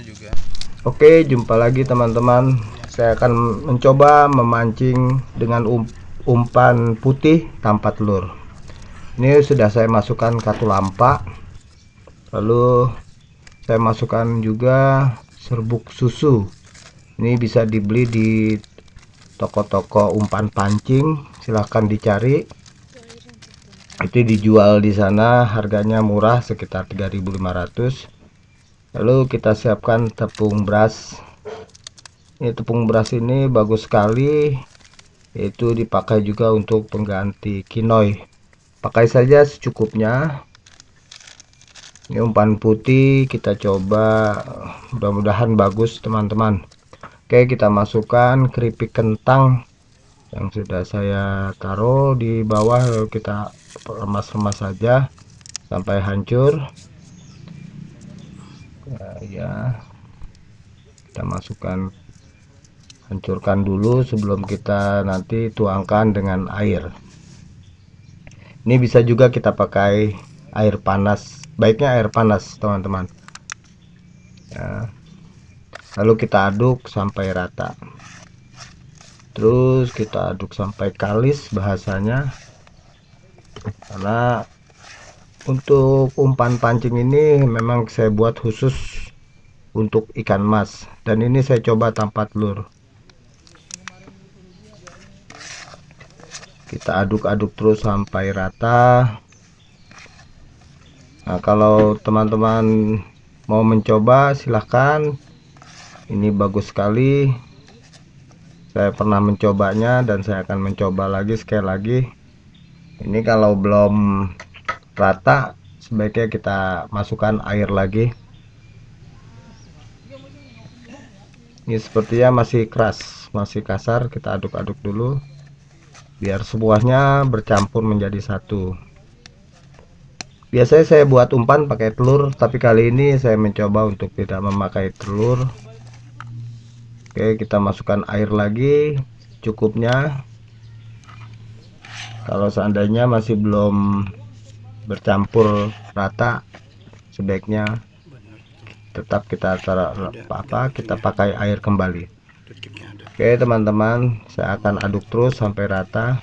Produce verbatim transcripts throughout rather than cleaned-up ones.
juga. Oke, jumpa lagi teman-teman. Saya akan mencoba memancing dengan um, umpan putih tanpa telur. Ini sudah saya masukkan katulampa. Lalu saya masukkan juga serbuk susu. Ini bisa dibeli di toko-toko umpan pancing. Silahkan dicari. Itu dijual di sana, harganya murah sekitar tiga ribu lima ratus. Lalu kita siapkan tepung beras. Ini tepung beras ini bagus sekali, itu dipakai juga untuk pengganti kinoi. Pakai saja secukupnya. Ini umpan putih, kita coba, mudah-mudahan bagus teman-teman. Oke, kita masukkan keripik kentang yang sudah saya taruh di bawah, lalu kita remas-remas saja sampai hancur. Ya, ya. Kita masukkan, hancurkan dulu sebelum kita nanti tuangkan dengan air. Ini bisa juga kita pakai air panas, baiknya air panas teman-teman ya. Lalu kita aduk sampai rata, terus kita aduk sampai kalis bahasanya, karena untuk umpan pancing ini memang saya buat khusus untuk ikan mas, dan ini saya coba tanpa telur. Kita aduk-aduk terus sampai rata. Nah, kalau teman-teman mau mencoba silahkan, ini bagus sekali. Saya pernah mencobanya dan saya akan mencoba lagi sekali lagi. Ini kalau belum rata sebaiknya kita masukkan air lagi. Ini sepertinya masih keras, masih kasar, kita aduk-aduk dulu biar semuanya bercampur menjadi satu. Biasanya saya buat umpan pakai telur, tapi kali ini saya mencoba untuk tidak memakai telur. Oke, kita masukkan air lagi cukupnya. Kalau seandainya masih belum bercampur rata, sebaiknya tetap kita taruh apa kita pakai air kembali. Oke teman-teman, saya akan aduk terus sampai rata.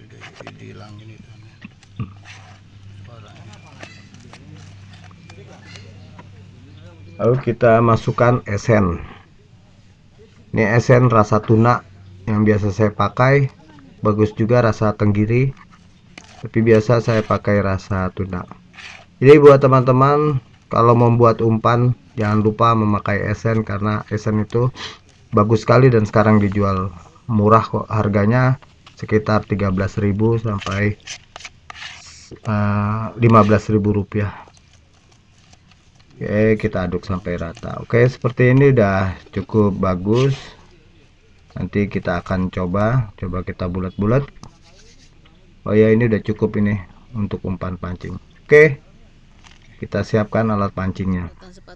Lalu kita masukkan esen. Ini esen rasa tuna yang biasa saya pakai, bagus juga rasa tenggiri, tapi biasa saya pakai rasa tuna. Jadi buat teman-teman kalau membuat umpan jangan lupa memakai esen, karena esen itu bagus sekali dan sekarang dijual murah kok, harganya sekitar tiga belas ribu sampai uh, lima belas ribu rupiah. Oke, kita aduk sampai rata. Oke, seperti ini udah cukup bagus. Nanti kita akan coba coba kita bulat-bulat. Oh ya, ini udah cukup ini untuk umpan pancing. Oke, kita siapkan alat pancingnya.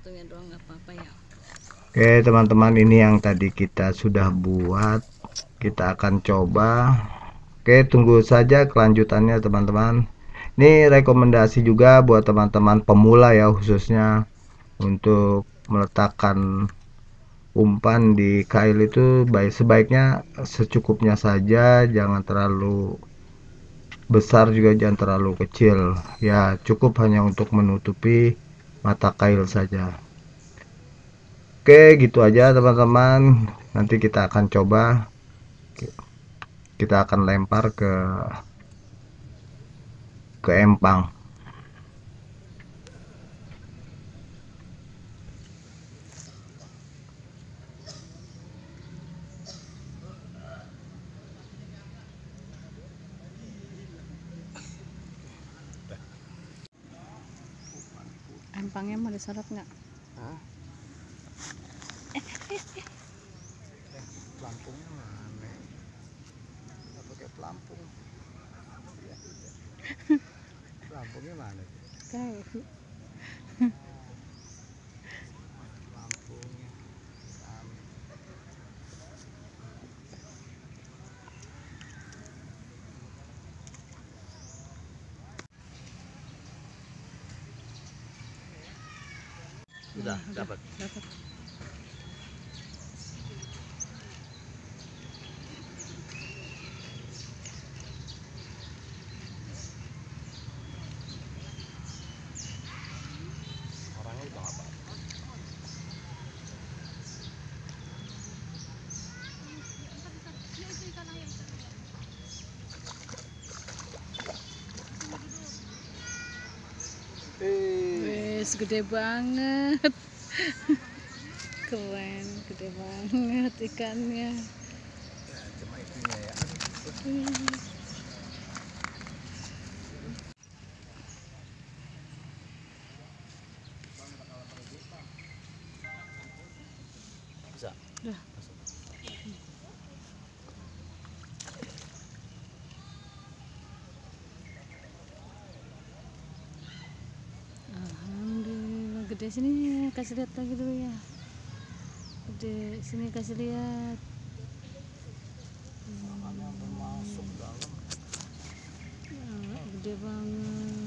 Oke teman-teman, ini yang tadi kita sudah buat, kita akan coba. Oke, tunggu saja kelanjutannya teman-teman. Ini rekomendasi juga buat teman-teman pemula ya, khususnya untuk meletakkan umpan di kail itu baik sebaiknya secukupnya saja, jangan terlalu besar juga jangan terlalu kecil ya, cukup hanya untuk menutupi mata kail saja. Oke, gitu aja teman-teman. Nanti kita akan coba, kita akan lempar ke ke empang. Empangnya mau disorot nggak? Hah? Eh, pelampungnya mana? Nggak pakai pelampung. Ya, pelampungnya mana? Tahu. Pelampungnya sama. Sudah dapat. Dapat. Gede banget. Keren, gede banget ikannya. Cuma itunya ya. Bisa. Udah. Alhamdulillah, gede sini kasih lihat lagi dulu ya. Gede sini kasih lihat. Masuk dalam. Ah, gede banget.